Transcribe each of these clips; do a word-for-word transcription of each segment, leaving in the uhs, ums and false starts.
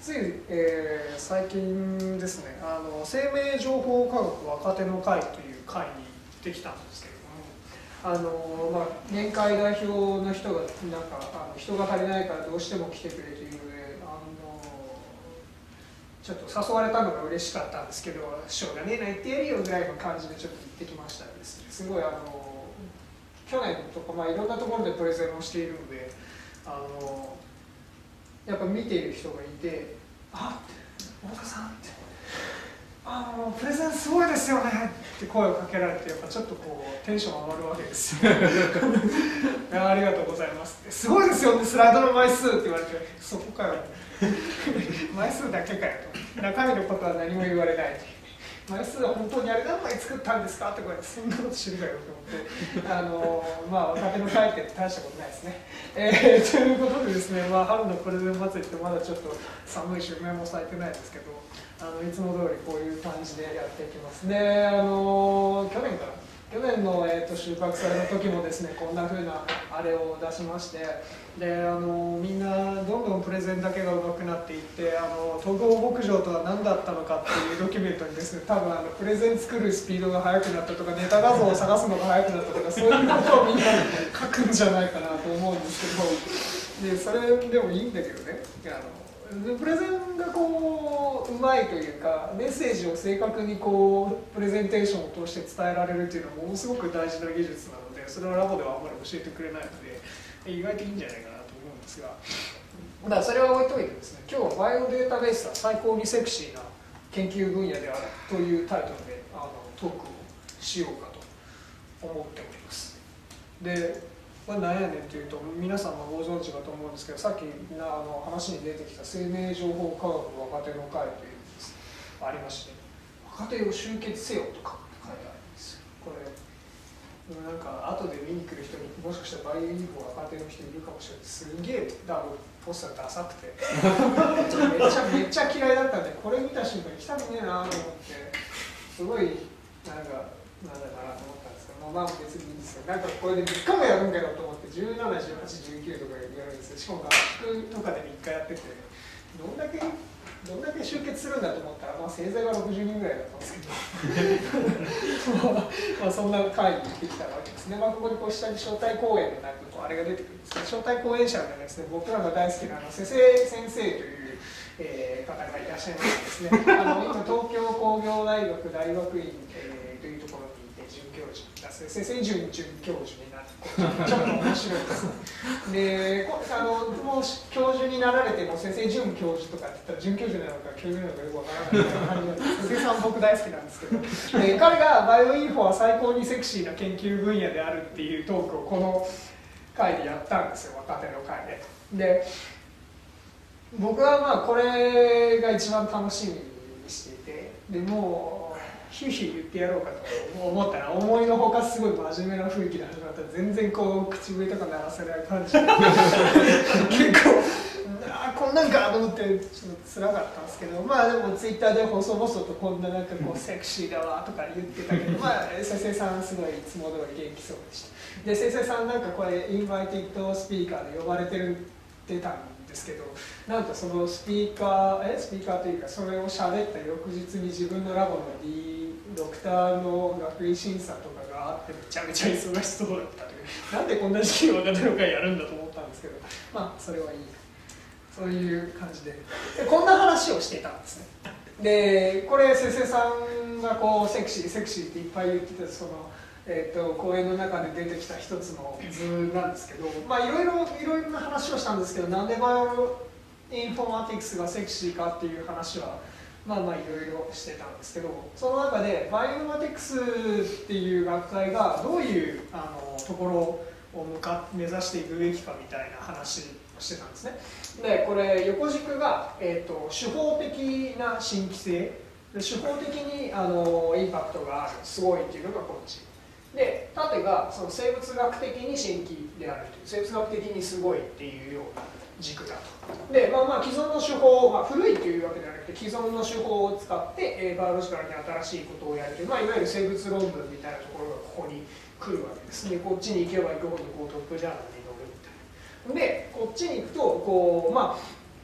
つい、えー、最近ですね、あの生命情報科学若手の会という会に行ってきたんですけれども、あの、まあ、年会代表の人がなんかあの人が足りないからどうしても来てくれというので、あのちょっと誘われたのが嬉しかったんですけど、しょうがねえな言ってやるよぐらいの感じでちょっと行ってきましたらですね、すごいあの去年とか、まあ、いろんなところでプレゼンをしているので、あのやっぱ見ている人がいて、あっ、太田さんって、あのプレゼンすごいですよねって声をかけられて、やっぱちょっとこうテンション上がるわけですよ。ありがとうございますって、すごいですよね、スライドの枚数って言われて、そこかよ、枚数だけかよと、中身のことは何も言われない。枚数は本当にあれ何枚作ったんですかってこうやってそんなこと知るかよと思って、あのまあ若手の会って大したことないですね。えー、ということでですね、まあ、春のプレゼン祭りってまだちょっと寒いし梅も咲いてないですけど、あのいつも通りこういう感じでやっていきます。で、あの去年から去年の、えー、と収穫祭の時もですね、こんな風なあれを出しまして、であのみんなどんどんプレゼンだけが上手くなっていって、あの統合牧場とは何だったのかっていうドキュメントにですね、多分あのプレゼン作るスピードが速くなったとか、ネタ画像を探すのが速くなったとか、そういうことをみんな書くんじゃないかなと思うんですけど、でそれでもいいんだけどね、あのプレゼンがこううまいというか、メッセージを正確にこうプレゼンテーションを通して伝えられるというのはものすごく大事な技術なので、それはラボではあんまり教えてくれないので意外といいんじゃないかなと思うんですが、だからそれは置いといてですね、今日はバイオデータベースは最高にセクシーな研究分野であるというタイトルであのトークをしようかと思っております。でこれ何やねんというと、皆さんもご存知かと思うんですけど、さっきあの話に出てきた生命情報科学若手の会というのがありまして、若手を集結せよとか書いてあるんですよ。これなんか後で見に来る人にもしかしたらバイオインフォ若手の人いるかもしれない。すげえ多分ポスターダサくてめっちゃめっちゃ嫌いだったんで、これ見た瞬間に来たくねえなと思って、すごいなんかなんだかなと思ったんですけど、まあ別にいいんですよ。なんかこれでみっかもやるんだよと思って、じゅうなな、じゅうはち、じゅうきゅうとかやるんですよ。しかも合宿とかでみっかやってて、どんだけどんだけ集結するんだと思ったら、まあ、せいぜいがろくじゅうにんぐらいだったんですけどまあそんな会に行ってきたわけですね。まあ、ここにこう下に招待講演のなんかこうあれが出てくるんですけど、招待講演者がですね、僕らが大好きなあの瀬々先生という、えー、方がいらっしゃいましてですね、あの今東京工業大学大学院、えー、というところにいて准教授、瀬々準准教授になって、ちょっと面白いですね。であのもう教授になられても先生准教授とかって言ったら准教授なのか教授なのかよくわからないみたいな感じなんです。先生さん僕大好きなんですけど、で彼がバイオインフォは最高にセクシーな研究分野であるっていうトークをこの回でやったんですよ、若手の回で。で僕はまあこれが一番楽しみにしていて、でもうヒューヒュー言ってやろうかと思ったら、思いのほかすごい真面目な雰囲気で始まったら、全然こう口笛とか鳴らせない感じで結構あこんなんかと思ってちょっと辛かったんですけど、まあでもツイッターで細々とこんななんかこうセクシーだわとか言ってたけど、まあ先生さんすごいいつも通り元気そうでした。で先生さんなんかこれインバイティッドスピーカーで呼ばれてるってたんですけど、なんとそのスピーカーえスピーカーというか、それを喋った翌日に自分のラボの D ドクターの学位審査とかがあって、めちゃめちゃ忙しそうだったという、なんでこんな時期に若手の会やるんだと思ったんですけど、まあそれはいい、そういう感じ で, でこんな話をしていたんですね。でこれ先生さんがこうセクシーセクシーっていっぱい言ってたその、えー、と講演の中で出てきた一つの図なんですけど、まあいろいろいろいろな話をしたんですけど、なんでバイオインフォマティクスがセクシーかっていう話はまあまあいろいろしてたんですけど、その中でバイオインフォマティクスっていう学会がどういうあのところを向か目指していくべきかみたいな話をしてたんですね。でこれ横軸が、えー、と手法的な新規性で、手法的にあのインパクトがあるすごいっていうのがこっちで、縦がその生物学的に新規であるという、生物学的にすごいっていうような軸だと。で、まあ、まあ既存の手法、まあ、古いというわけではなくて既存の手法を使って、えー、バイオロジカルに新しいことをやるという、まあ、いわゆる生物論文みたいなところがここに来るわけです。でこっちに行けば行くほどこうトップジャーナルに載るみたいな。でこっちに行くとこう、まあ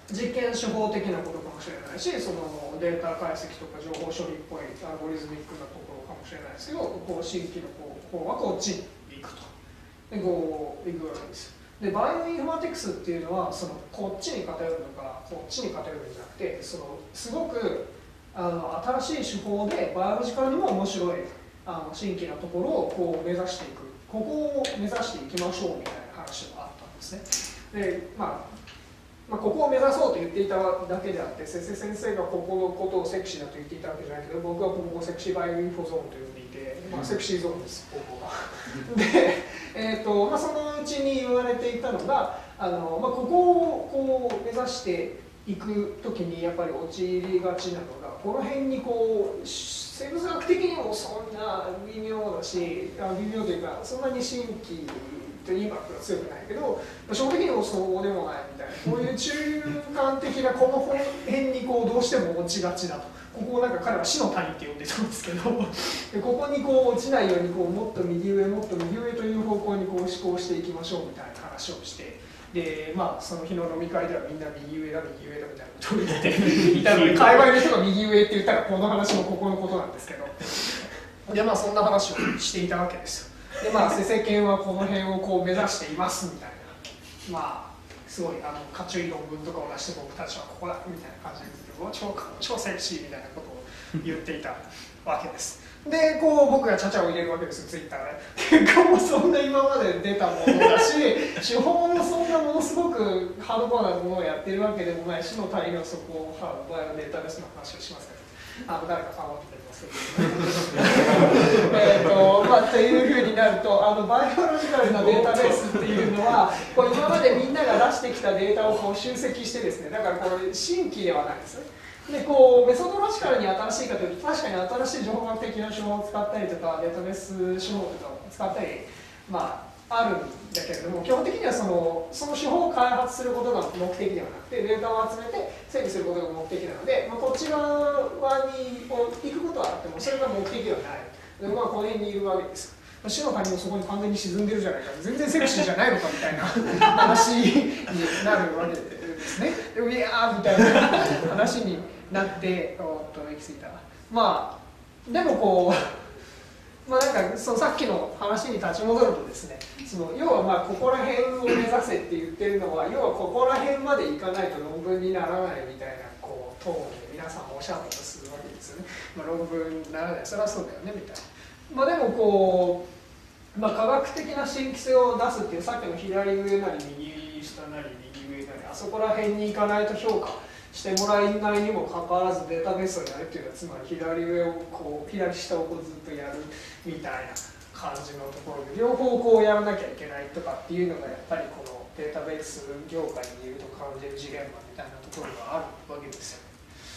実験手法的なことかもしれないし、そのデータ解析とか情報処理っぽいアルゴリズミックなところかもしれないですけど、こう新規の方はこっちに行くと。で、こう行くわけです。で、バイオインフォマティクスっていうのは、そのこっちに偏るのか、こっちに偏るんじゃなくて、そのすごくあの新しい手法でバイオロジカルにも面白いあの新規なところをこう目指していく、ここを目指していきましょうみたいな話があったんですね。で、まあまあ、ここを目指そうと言っていただけであって、瀬瀬先生がここのことをセクシーだと言っていたわけじゃないけど、僕はここをセクシーバイオインフォゾーンと呼んでいて、まあ、セクシーゾーンです、ここが。で、えーとまあ、そのうちに言われていたのが、あのまあ、ここをこう目指していくときにやっぱり陥りがちなのが、この辺にこう生物学的にもそんな微妙だし、微妙というかそんなに新規とインパクトが強くないけど、基本的にもそうでもないみたいな、こういう中間的なこの辺にこうどうしても落ちがちだと。ここをなんか彼は死の谷って呼んでたんですけどで、ここにこう落ちないようにこうもっと右上もっと右上という方向にこう思考していきましょうみたいな話をして、でまあその日の飲み会ではみんな右上だ右上だみたいなことを言っていたので、界隈の人が右上って言ったらこの話もここのことなんですけど、でまあそんな話をしていたわけですよ。でまあ世間はこの辺をこう目指していますみたいな、まあすごいあのかっちょいい論文とかを出して僕たちはここだみたいな感じで超超セクシーみたいなことを言っていたわけです。でこう僕がちゃちゃを入れるわけですよ、ツイッターで。結構もそんな今まで出たものだし、手法もそんなものすごくハードコアなものをやってるわけでもないし、の大量そこをバイオデータベースの話をしますけど、あの誰かファンはってますけどえっとまあというふうになると、あのバイオロジカルなデータベースっていうのはこう今までみんなが出してきたデータをこう集積してですね、だからこれ新規ではないですね。でこうメソドロジカルに新しいかというと、確かに新しい情報学的な手法を使ったりとかデータベース手法とかを使ったり、まあ、あるんだけれども、基本的にはそのその手法を開発することが目的ではなくて、データを集めて整理することが目的なので、まあ、こっち側にこう行くことはあってもそれが目的ではないで、まあ、この辺にいるわけです。死の谷もそこに完全に沈んでるじゃないか、全然セクシーじゃないのかみたいな話になるわけですね。でウィアーみたいな話になって、おっと行き過ぎた。まあでもこう、まあなんかそのさっきの話に立ち戻るとですね、その要はまあここら辺を目指せって言ってるのは、要はここら辺まで行かないと論文にならないみたいなこうトーンで皆さんおっしゃったとするわけですよね。まあ、論文にならない、それはそうだよねみたいな。まあでもこう、まあ、科学的な新規性を出すっていう、さっきの左上なり右下なり右上なり、あそこら辺に行かないと評価してもらえないにもかかわらずデータベースをやるっていうのは、つまり左上をこう左下をこうずっとやるみたいな感じのところで、両方こうやらなきゃいけないとかっていうのがやっぱりこのデータベース業界にいると感じる次元場みたいなところがあるわけですよ。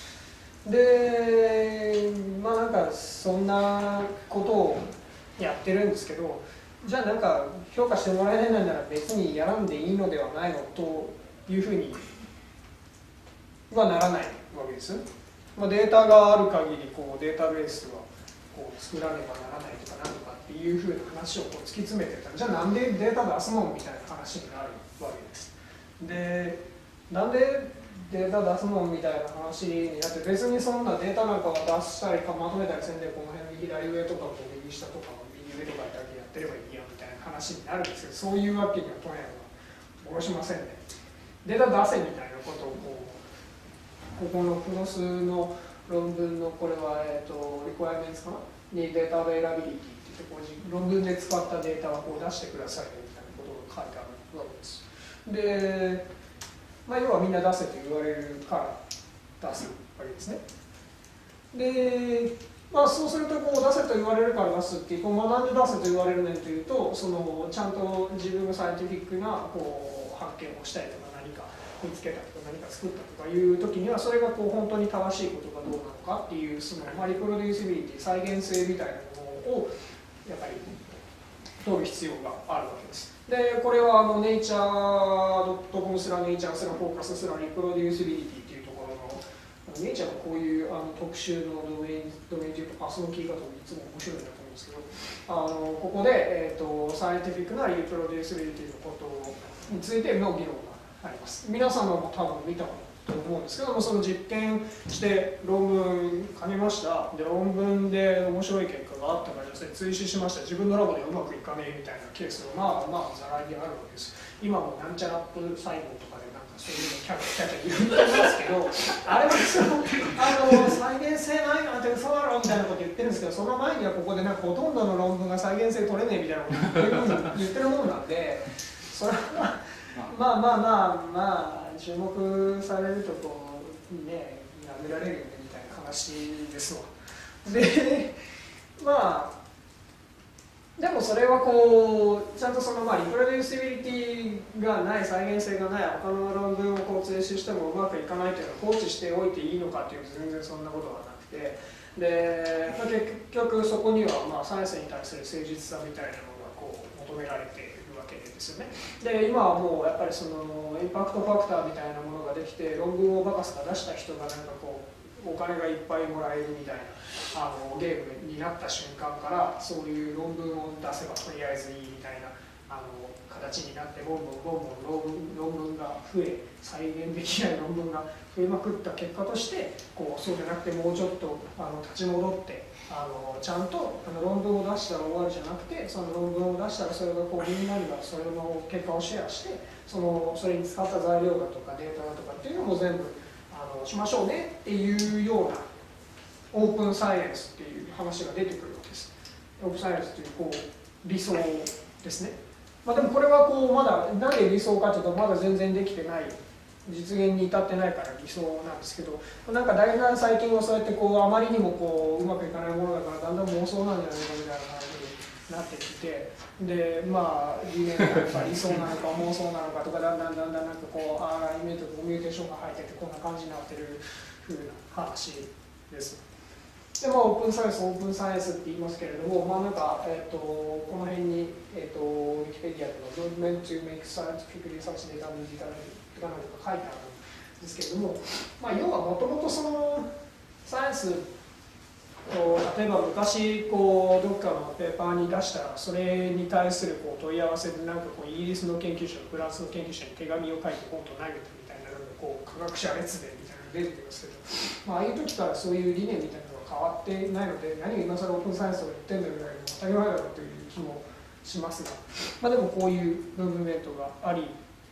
でまあなんかそんなことをやってるんですけど、じゃあなんか評価してもらえないなら別にやらんでいいのではないのというふうにはならないわけです。まあ、データがある限りこうデータベースはこう作らねばならないとかなんとかっていうふうな話をこう突き詰めてたら、じゃあなんでデータ出すのみたいな話になるわけです。でなんでデータ出すのみたいな話になって、別にそんなデータなんかは出したりかまとめたりせんで、この辺の左上とかこう右下とか右上とかだけやってればいいやみたいな話になるんですけど、そういうわけにはとにかく下ろしませんね。データ出せみたいなことをこう、ここのクロスの論文のこれは、えー、とリクワイメンツかなにデータアベイラビリティって言ってこう論文で使ったデータはこう出してくださいねみたいなことが書いてあるわけです。でまあ、要はみんな出せと言われるから出すわけですね。で、まあ、そうするとこう出せと言われるから出すっていう、こうまあ、なんで出せと言われるねんというと、そのちゃんと自分のサイエンティフィックなこう発見をしたりとか、何か見つけたとか何か作ったとかいう時には、それがこう本当に正しいことがどうなのかっていう、その、まあ、リプロデューシビリティ、再現性みたいなものをやっぱり問う必要があるわけです。でこれはあのネイチャードットコムすらネイチャーすらフォーカスすらリプロデューシビリティっていうところの、ネイチャーのこういうあの特集のドメインドメインというか、そのキーワードいつも面白いなと思うんですけど、あのここで、えーと、サイエンティフィックなリプロデューシビリティのことについての議論があります。皆様も多分見たこと思うんですけども、その実験して論文書きました。で論文で面白い結果があったからそれ追試しました。自分のラボでうまくいかねえみたいなケースがまあまあざらにあるわけです。今もなんちゃらアップ細胞とかでなんかそういうのキャラキャラいろいろ言いますけど、あれはそのあの再現性ないなんて嘘だろみたいなこと言ってるんですけど、その前にはここでなんかほとんどの論文が再現性取れねえみたいなこと言ってるもんなんで、それはまあまあまあまあ注目されるとこうねやめられるよねみたいな話ですわ。でまあでもそれはこうちゃんとそのまあリプロデューシビリティがない再現性がない他の論文をこう追試してもうまくいかないというのを放置しておいていいのかというと全然そんなことはなくて、で、まあ、結局そこにはまあサイエンスに対する誠実さみたいなのがこう求められているわけですよね。で今はもうやっぱりそのインパクトファクターみたいなものができて論文をバカスカ出した人がなんかこうお金がいっぱいもらえるみたいなあのゲームになった瞬間からそういう論文を出せばとりあえずいいみたいなあの形になってボンボンボンボン論文が増え再現できない論文が増えまくった結果としてこうそうじゃなくてもうちょっとあの立ち戻ってあのちゃんとあの論文を出したら終わりじゃなくてその論文を出したらそれがこうみんながそれの結果をシェアしてそのそれに使った材料だとかデータだとかっていうのも全部あのしましょうねっていうようなオープンサイエンスっていう話が出てくるわけです。オープンサイエンスというこう理想ですね。まあ、でもこれはこうまだ何で理想かというとまだ全然できてない実現に至ってないから理想なんですけど、なんかだいぶ最近はそうやってこうあまりにもこううまくいかないものだからだんだん妄想なんじゃないかみたいな感じになってきて、でまあ理念なのか理想なのか妄想なのかとかだんだんだんだんなんかこうアーライメントとミューテーションが入っててこんな感じになってる風な話です。でまあ、オープンサイエンス、オープンサイエンスって言いますけれども、まあなんか、えー、とこの辺に、えー、とウィキペディアでの Movement to make scientific research data digital とかなんとか書いてあるんですけれども、まあ、要はもともとそのサイエンスを例えば昔こうどっかのペーパーに出したらそれに対するこう問い合わせでなんかこうイギリスの研究者フランスの研究者に手紙を書いてポンと投げてみたいなのがこう科学者列伝みたいなのが出てきますけど、まあ、ああいう時からそういう理念みたいなのが変わってないので何が今更オープンサイエンスとか言ってんだぐらいの当たり前だろうという気もしますが、まあ、でもこういうムーブメントがあり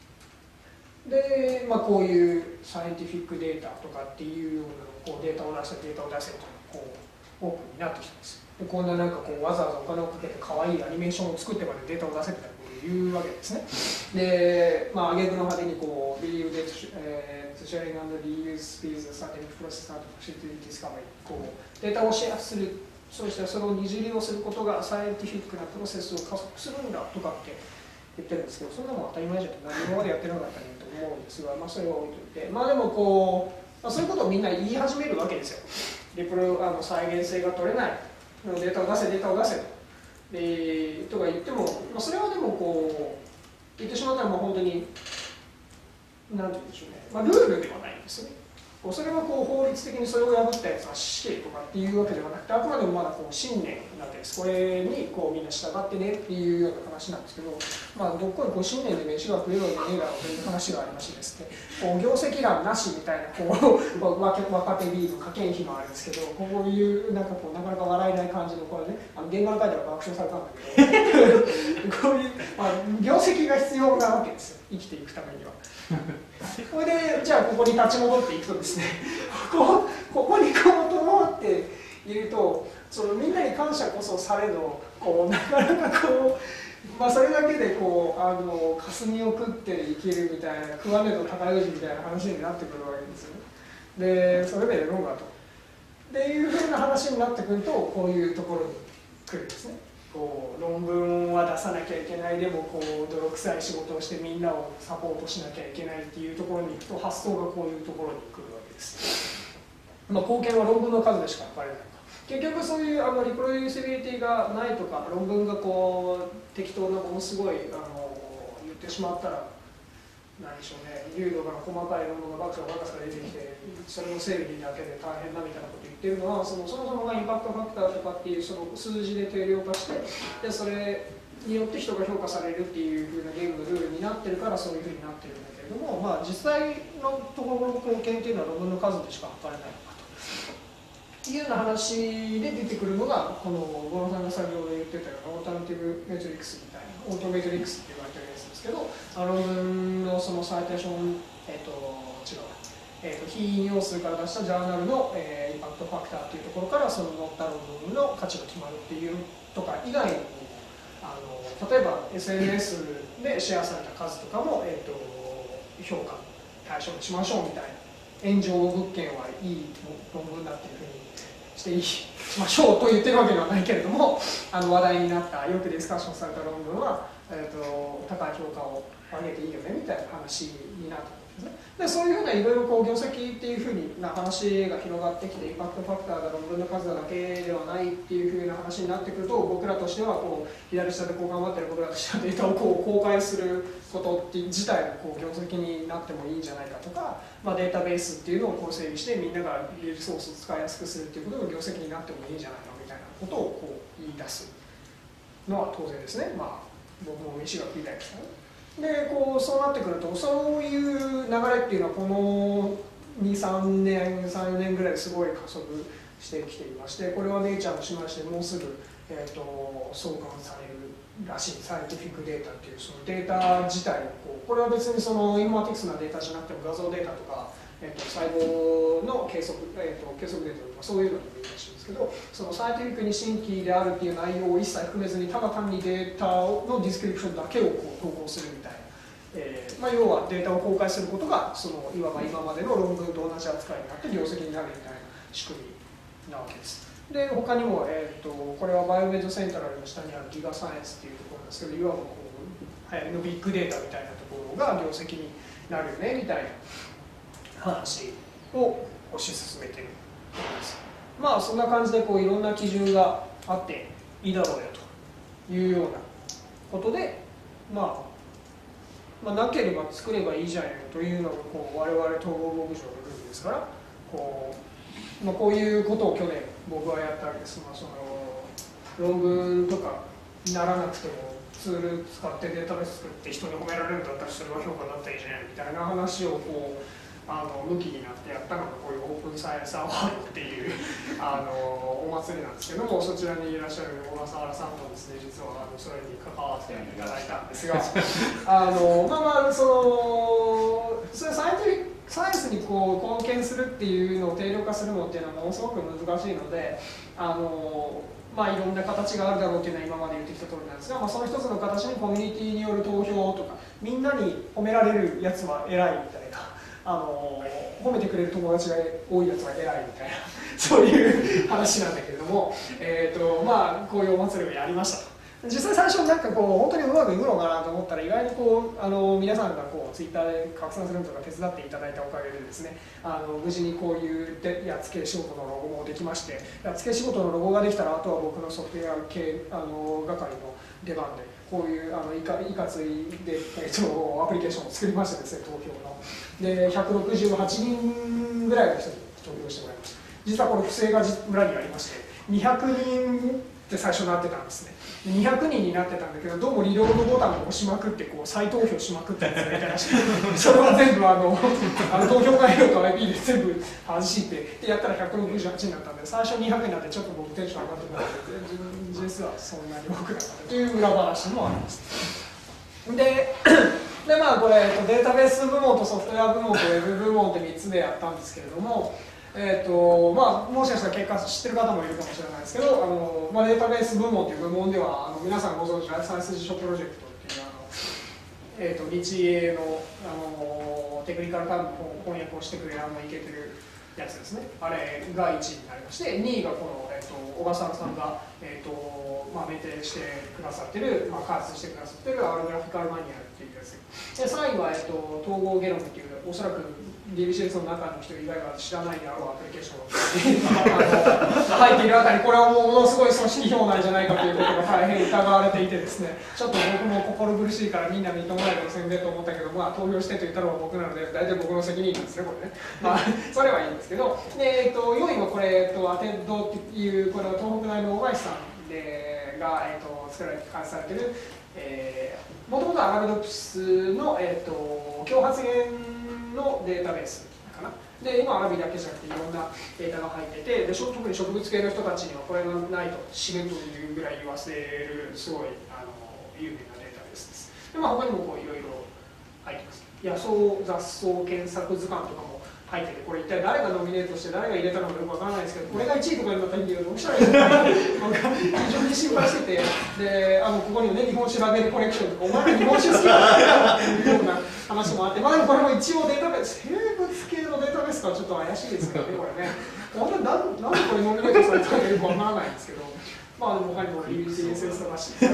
で、まあ、こういうサイエンティフィックデータとかっていうようなこうデータを出せデータを出せというのがこうオープンになってきたんです。でこんななんかこうわざわざお金をかけて可愛いアニメーションを作ってまでデータを出せみたいなことを言うわけですね。で、まあ挙句の果てにこう Believe that sharing and reuse speeds the scientific process and facilitate discovery こうデータをシェアする、そしてそれを二次利用することがサイエンティフィックなプロセスを加速するんだとかって言ってるんですけど、そんなもん当たり前じゃなくて何今までやってなかったらいいと思うんですが、まあそれは置いといて、まあでもこう、まあ、そういうことをみんな言い始めるわけですよ。リプロあの再現性が取れないデータを出せデータを出せとでとか言っても、まあ、それはでもこう言ってしまったらもう本当に何て言うんでしょうね、まあ、ルールではないんですよね。それはこう法律的にそれを破ったやつは死刑とかっていうわけではなくて、あくまでもまだこう信念なわけです。これにこうみんな従ってねっていうような話なんですけど、まあ、どっこいこう信念で飯が食えるわけねえだろうという話がありましてですね、こう業績欄なしみたいなこう若手 B の家計費もあるんですけど、こういうなんかこうなかなか笑えない感じのこれね、あの原画の書いたら爆笑されたんだけどこういう、まあ、業績が必要なわけですよ、生きていくためには。それでじゃあここに立ち戻っていくとですね、ここここにこう整っていると、そのみんなに感謝こそされどこうなかなかこう、まあ、それだけでこうあの霞を食って生きるみたいな、食わねと宝くじみたいな話になってくるわけですよね。でそれでやろうかとっていうふうな話になってくると、こういうところに来るんですね。こう論文は出さなきゃいけない、でもこう泥臭い仕事をしてみんなをサポートしなきゃいけないっていうところに行くと、発想がこういうところに来るわけです。まあ、貢献は論文の数でしか測れない。結局そういうあのリプロデューシビリティがないとか、論文がこう適当なものすごいあの言ってしまったら何でしょうね、流度が細かい論文がバカバカしか出てきて、それの整理だけで大変だみたいなことを言ってるのは、そのそもそもがインパクトファクターとかっていうその数字で定量化して、でそれによって人が評価されるっていう風なゲームのルールにななってるからそういうふうになってるんだけれども、まあ、実際のところの貢献っていうのは論文の数でしか測れないのかというような話で出てくるのがこの五郎さんが作業で言ってたようなオータナティブメトリックスみたいなオートメトリックスって言われてるやつですけど、論文のそのサイテーション、えっと違うえー、と非引用数から出したジャーナルの、えー、インパクトファクターというところからその載った論文の価値が決まるっていうとか以外にも、あの例えば エスエヌエス でシェアされた数とかも、えー、と評価対象にしましょうみたいな、炎上物件はいい論文だっていうふうにしていいしましょうと言ってるわけではないけれども、あの話題になったよくディスカッションされた論文は、えー、と高い評価を上げていいよねみたいな話になった。でそういうふうないろいろこう業績っていうふうな話が広がってきて、インパクトファクターが論文の数だけではないっていうふうな話になってくると、僕らとしてはこう左下でこう頑張ってる僕らとしてはデータをこう公開することって自体がこう業績になってもいいんじゃないかとか、まあ、データベースっていうのをこう整備してみんながリソースを使いやすくするっていうことが業績になってもいいんじゃないかみたいなことをこう言い出すのは当然ですね。まあ僕も飯が食いたいですからね。でこうそうなってくると、そういう流れっていうのはこのにさんねんさんよねんぐらいですごい加速してきていまして、これはネイチャーの島でもうすぐ、えー、と創刊されるらしいサイエンティフィックデータっていうそのデータ自体をこう、これは別にそのインフォマティクスなデータじゃなくても画像データとか、えー、と細胞の計測、えー、と計測データとかそういうのでもいいらしいんですけど、そのサイエンティフィックに新規であるっていう内容を一切含めずにただ単にデータのディスクリプションだけをこう投稿するみたいな、えーまあ、要はデータを公開することがそのいわば今までの論文と同じ扱いになって業績になるみたいな仕組みなわけです。で他にも、えー、とこれはバイオメドセントラルの下にあるギガサイエンスっていうところなんですけど、いわばこう流行りのビッグデータみたいなところが業績になるよねみたいな話を推し進めているわけです。まあそんな感じでこういろんな基準があっていいだろうよというようなことで、まあまあ、なければ作ればいいじゃないのというのがこう我々統合牧場のルールですから、こう、まあ、こういうことを去年僕はやったわけです。まあ、その論文とかにならなくてもツール使ってデータベース作って人に褒められるんだったらそれは評価になったらいいじゃないみたいな話をこうあの向きになってやったのがこういうオープンサイエンスアワードっていうあのお祭りなんですけども、そちらにいらっしゃる小笠原さんもですね、実はあのそれに関わっていただいたんですがあのまあまあそのそれサイエンティフィックサイエンスにこう貢献するっていうのを定量化するのっていうのはものすごく難しいので、あのまあいろんな形があるだろうっていうのは今まで言ってきた通りなんですが、まあ、その一つの形にコミュニティによる投票とか、みんなに褒められるやつは偉いみたいな、あの褒めてくれる友達が多いやつは偉いみたいなそういう話なんだけれども、えーとまあ、こういうお祭りをやりましたと。実際最初なんかこう本当にうまくいくのかなと思ったら、意外にこうあの皆さんがこうツイッターで拡散するのとか手伝っていただいたおかげでですね、あの無事にこういうでやっつけ仕事のロゴもできまして、やっつけ仕事のロゴができたらあとは僕のソフトウェア系あの係の出番でこういうあのいかいかついで、えー、とアプリケーションを作りましてですね、投票のでひゃくろくじゅうはちにんぐらいの人に投票してもらいました。実はこれ不正が村にありまして、にひゃくにんって最初なってたんですね。にひゃくにんになってたんだけど、どうもリロードボタンを押しまくってこう再投票しまくったやつがいたらしくて、それは全部あのあの投票内容と アイピー で全部外してでやったらひゃくろくじゅうはちになったんで、最初にひゃくになってちょっと僕テンション上がってたんで、実はそんなに多くなかったという裏話もあります。ででまあこれデータベース部門とソフトウェア部門とウェブ部門ってみっつでやったんですけれども、えーとまあ、もしかしたら結果知ってる方もいるかもしれないですけど、あの、まあ、データベース部門という部門ではあの皆さんご存知ライフサイエンス辞書プロジェクトっていうあの、えー、と日英の、あのテクニカルタームの翻訳をしてくれるあのイケてるやつですね、あれがいちいになりまして、にいがこの、えー、と小笠原さんが、えーとまあ、メンテしてくださってる、まあ、開発してくださってる R グラフィカルマニュアルっていうやつで、さんいは、えー、と統合ゲノムっていう、おそらくディービーシーエス の中の人以外は知らないであろうアプリケーションが入っているあたり、これはもうものすごい組織票なんじゃないかということが大変疑われていてですね、ちょっと僕も心苦しいからみんな認めないでせんべと思ったけど、まあ投票してと言ったのは僕なので大体僕の責任なんですね、これね。まあそれはいいんですけど、で、えっと、よんいはこれ、えっと、アテッドっていう、これは東北大の大林さんでが、えっと、作られて開発されているもともとアラビドプスの、えー、と今日発言のデータベースかな。で今アラビだけじゃなくていろんなデータが入ってて、で特に植物系の人たちにはこれがないと死ぬというぐらい言わせるすごいあの有名なデータベースです。で、まあ、他にもこういろいろ入ってます。野草雑草検索図鑑とかも入ってて、これ一体誰がノミネートして誰が入れたのかよくわからないですけど、これがいちいとかになったらいいんだけどどうしたらいいのか非常に心配してて、であのここにもね日本酒ラベルコレクションとかお前ら日本酒好きだっていうような話もあって、まあでもこれも一応データベース、生物系のデータベースからちょっと怪しいですからね、これね。本当になんなんでこれノミネートされたのかよくわからないんですけど、まあでも他にも ビービーティーエスエス とかしこ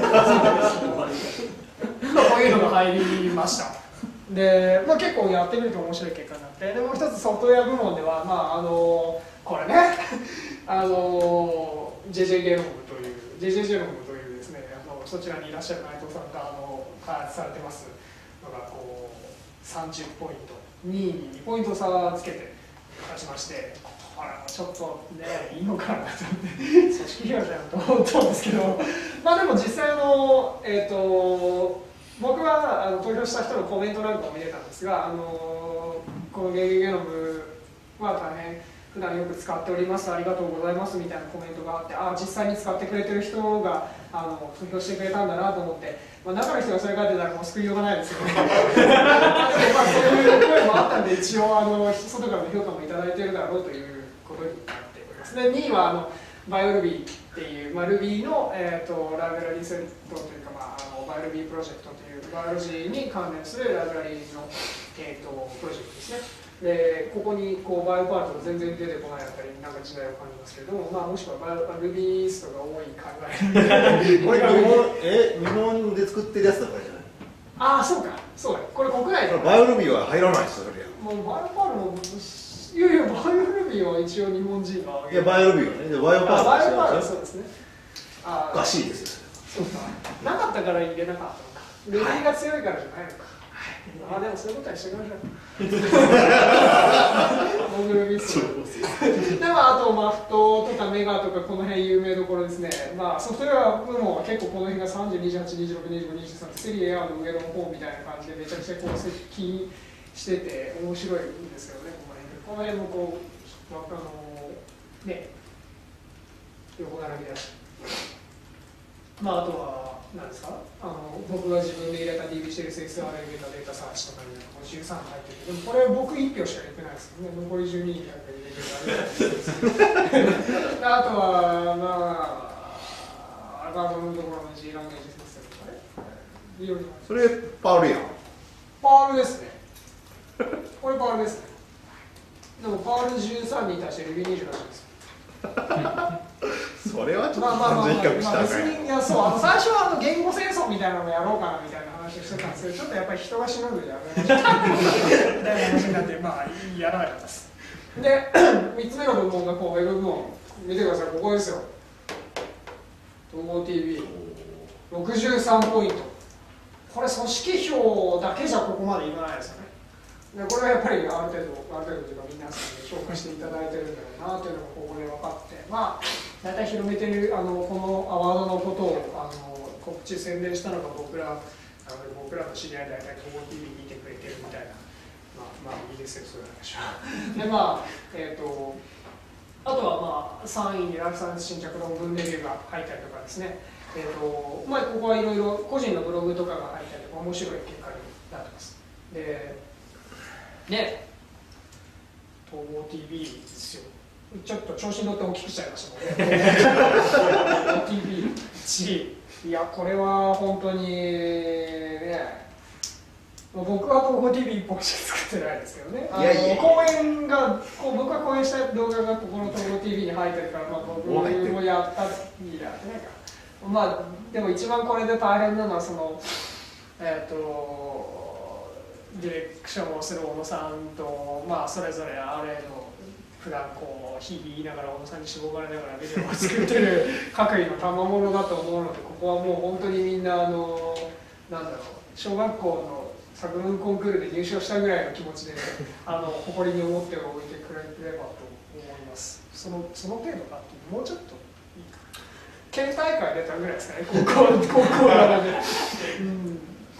ういうのが入りました。で、まあ、結構やってみると面白い結果になって、でもう一つソフトウェア部門では、まあ、あのこれねあの ジェイジェイ ゲノムという ジェイジェイ ゲノムというですね、あのそちらにいらっしゃる内藤さんがあの開発されてますのがこうさんじゅっポイントにいににポイント差をつけて勝ちまして、これはちょっとねいいのかなと思って組織票じゃんと思ったんですけど、まあでも実際あのえっ、ー、と僕はあの投票した人のコメントなんかを見れたんですが、あのこのゲゲゲノムは大変普段よく使っております、ありがとうございますみたいなコメントがあって、ああ実際に使ってくれてる人があの投票してくれたんだなと思って、まあ、中の人がそれ書いてたらもう救いようがないですよねまあそういう声もあったんで、一応あの外からの評価もいただいているだろうということになっております。でにいはあのバイオルビーっていう、まあ、Ruby の、えー、とライブラリーセットというか、まあ、あのバイオルビープロジェクトというバイオロジーに関連するライブラリーの、えー、とプロジェクトですね。でここにこうバイオパートが全然出てこないあたりになんか時代を感じますけれども、まあ、もしくはバイオ Ruby ストが多い考えこれ日本え日本で作ってるやつだからじゃない？ ああそうかそうだ、これ国内でバイオルビーは入らないですよ、それやもうバイオパートもいやいや、バイオルビーは一応日本人がいや、バイオルビーはね、でバイオパートバイオパートそうですね。 あおかしいですよ、 そうか。なかったから入れなかったのか。ルビーが強いからじゃないのか。あ、でもそういうことはしておきましょう。モングルビスト。でもあとマフトとかメガとかこの辺有名どころですね。まあソフトウェア部門は結構この辺がさんじゅう、にじゅうはち、にじゅうろく、にじゅうご、にじゅうさんってセリエ A の上の方みたいな感じでめちゃくちゃこう接近してて面白いんですよね。この辺もこう、あのね、横並びだし、まあ、あとは、何ですか、あの僕が自分で入れた ディービーシーエスエスアール 入れたデータサーチとかにじゅうさん入ってて、でもこれ僕いち票しか入れてないですけどね、残りじゅうににん入れてるあとは、まあ、アルバムのところの G ランゲージシステムとかね、 それ、パールやん。 パールですね。これパールですね。でもパールじゅうさんに対して Ruby にじゅうはちです。 それはちょっと感情比較したらあかんやん。 いやそうあの最初はあの言語戦争みたいなのをやろうかなみたいな話をしてたんですけど、ちょっとやっぱり人が死ぬのでやめましょうみたいな話になって、まあやらなかったです。でみっつめの部門がこうウェブ部門見てください、ここですよ。統合 ティービーろくじゅうさんポイント。これ組織票だけじゃここまでいかないですよね。でこれはやっぱりある程度、ある程度というか皆さんに評価していただいてるんだろうなというのがここで分かって、まあ大体広めてるあのこのアワードのことをあの告知宣伝したのが僕らあの僕らの知り合いで大体統合 ティービー 見てくれてるみたいな、まあまあいいですよ、それでしょう。でまあえっ、ー、とあとはまあさんいにライフサイエンス新着論文レビューが入ったりとかですね、えーとまあ、ここはいろいろ個人のブログとかが入ったりとか面白い結果になってます。でね、統合 ティービー ですよ。ちょっと調子に乗って大きくしちゃいましたので、ティービーいちい、いや、これは本当にね、僕は統合 ティービーいっぽんしか作ってないですけどね、あのいやいや講演がこう、僕が講演した動画がここの統合 ティービー に入ってるから、まあ、僕もやったりやってないか。まあ、でも一番これで大変なのはその、えっ、ー、とディレクションをする小野さんと、まあ、それぞれあれの普段こう日々言いながら小野さんにしごかれながらビデオを作ってる各位の賜物だと思うので、ここはもう本当にみんなあのなんだろう、小学校の作文コンクールで入賞したぐらいの気持ちで、ね、あの誇りに思っておいてくれればと思います。そのその程度かっていう、もうちょっといいか。 県大会出たぐらいですかね、高校高校なので、うん、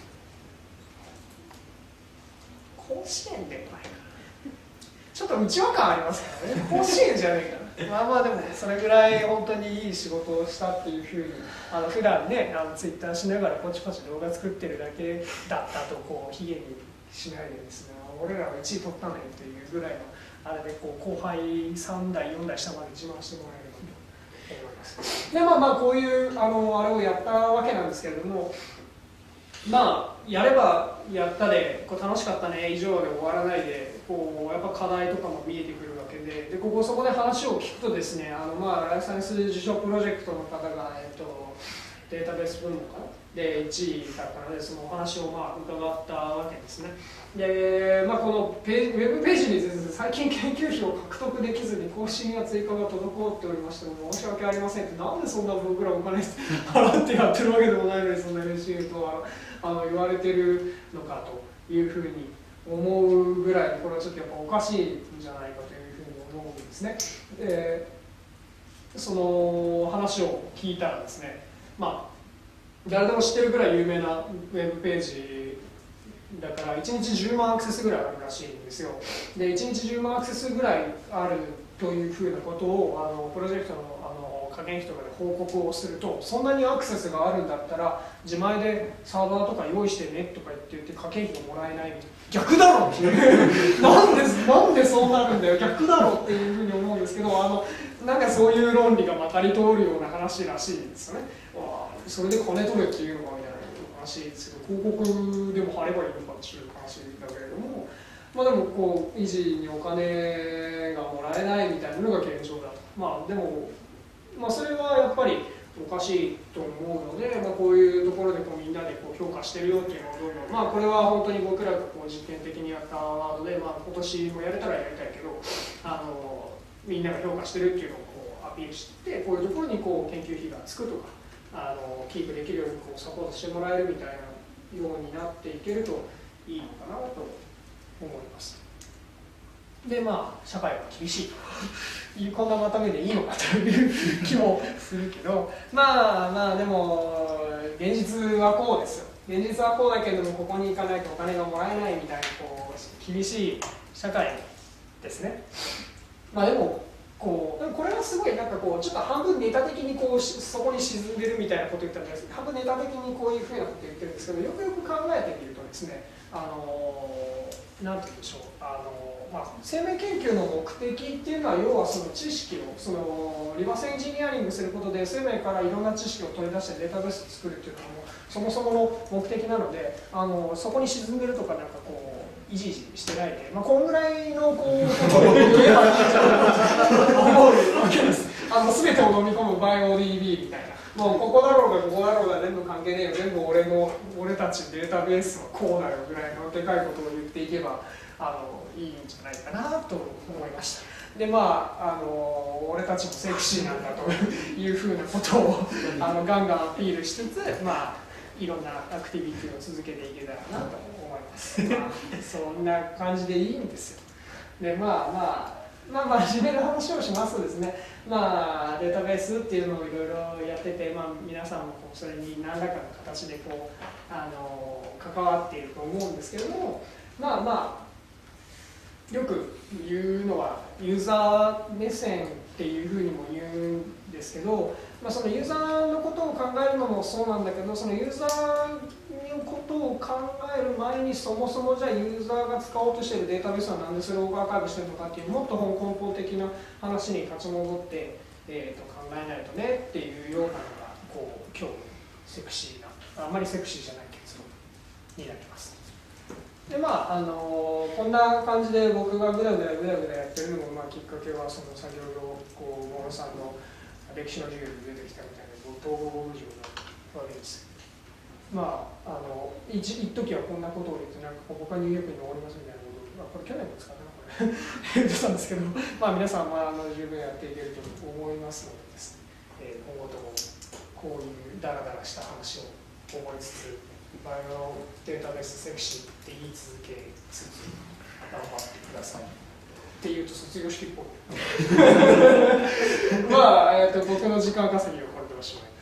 甲子園でもないかな、ちょっと内輪感ありますからね、甲子園じゃないかな。まあまあでもそれぐらい本当にいい仕事をしたっていうふうに、あの普段ね、あのツイッターしながらポチポチ動画作ってるだけだったとこう卑下にしないでですね、俺らはいちい取ったねっていうぐらいのあれでこう後輩さん代よん代下まで自慢してもらえればと思います。でまあまあこういうあのあれをやったわけなんですけれども、まあやればやったでこう楽しかったね以上で終わらないで、こうやっぱ課題とかも見えてくるわけで、でここそこで話を聞くとですね、あのまあライフサイエンス受賞プロジェクトの方が、えっと、データベース部門かなでいちいだったので、そのお話をまあ伺ったわけですね。で、まあ、このページウェブページにですね、最近研究費を獲得できずに更新や追加が滞っておりましても申し訳ありませんって、なんでそんな僕らお金払ってやってるわけでもないのにそんな エルシー とはあの言われてるのかというふうに思うぐらい、これはちょっとやっぱおかしいんじゃないかというふうに思うんですね。でその話を聞いたらですね、まあ誰でも知ってるぐらい有名なウェブページだからいちにちじゅうまんアクセスぐらいあるらしいんですよ。でいちにちじゅうまんアクセスぐらいあるというふうなことをあのプロジェクトのあの加減費とかで報告をすると、そんなにアクセスがあるんだったら自前でサーバーとか用意してねとか言って言って加減費がもらえないみたいな、逆だろっていうなんでなんでそうなるんだよ、逆だろっていうふうに思うんですけど、あのなんかそういう論理がまかり通るような話らしいんですよね。それで金取れっていうのかみたいな話ですけど、広告でも貼ればいいのかっていう話だけれども、まあでもこう維持にお金がもらえないみたいなのが現状だと。まあでも、まあ、それはやっぱりおかしいと思うので、まあ、こういうところでこうみんなでこう評価してるよっていうのをどんどん、まあこれは本当に僕らがこう実験的にやったワードで、まあ、今年もやれたらやりたいけど、あのみんなが評価してるっていうのをこうアピールして、こういうところにこう研究費がつくとか、あのキープできるようにこうサポートしてもらえるみたいなようになっていけるといいのかなと思います。でまあ社会は厳しいというこんなまとめでいいのかという気もするけど、まあまあでも現実はこうですよ。現実はこうだけれども、ここに行かないとお金がもらえないみたいなこう厳しい社会ですね。まあでもこう、これはすごいなんかこうちょっと半分ネタ的にこうそこに沈んでるみたいなこと言ったんですけど、半分ネタ的にこういうふうなこと言ってるんですけど、よくよく考えてみるとですね、あのなんて言うんでしょう、あのまあ、生命研究の目的っていうのは、要はその知識をそのリバースエンジニアリングすることで生命からいろんな知識を取り出してデータベースを作るっていうのがもうそもそもの目的なので、あのそこに沈んでるとかなんかこういじいじしてないで、まあ、こんぐらいのこうことを言えばいいんじゃないかと思うわけです。あの全てを飲み込むバイオ ディービー みたいな。もうここだろうがここだろうが全部関係ねえよ、全部俺の俺たちデータベースはこうだよぐらいのでかいことを言っていけばあのいいんじゃないかなと思いました。でまあ、あの俺たちもセクシーなんだというふうなことをあのガンガンアピールしつつ、まあ、いろんなアクティビティを続けていけたらなと思います。まあ、そんな感じでいいんですよ。でまあまあまあ、真面目な話をしますとですね、まあ、データベースっていうのをいろいろやってて、まあ、皆さんもこうそれに何らかの形でこうあの関わっていると思うんですけれども、まあまあよく言うのはユーザー目線っていうふうにも言うんですけど、まあ、そのユーザーのことを考えるのもそうなんだけど、そのユーザーのことを考える前にそもそもじゃあユーザーが使おうとしているデータベースはなんでそれをアーカイブしてるのかっていう、もっと根本的な話に立ち戻って、えー、と考えないとねっていうようなのがこう今日セクシーな、あんまりセクシーじゃない結論になります。でまああのー、こんな感じで僕がぐだぐだぐだぐだやってるのも、まあ、きっかけはその先ほどこうモロさんの歴史の授業で出てきたみたいな東郷武城なわけです。まああの一一時はこんなことを言ってなんかこう僕はニューヨークに残りますみたいなことを、これ去年も使ったなこれ言ってたんですけど、まあ皆さんはあの十分やっていけると思いますのでですね、えー、今後ともこういうダラダラした話を思いつつ、バイオデータベースセクシーって言い続けつつ頑張ってくださいっていうと卒業式っぽいまあ、えー、と僕の時間稼ぎをこれでおしまい。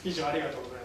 以上ありがとうございます。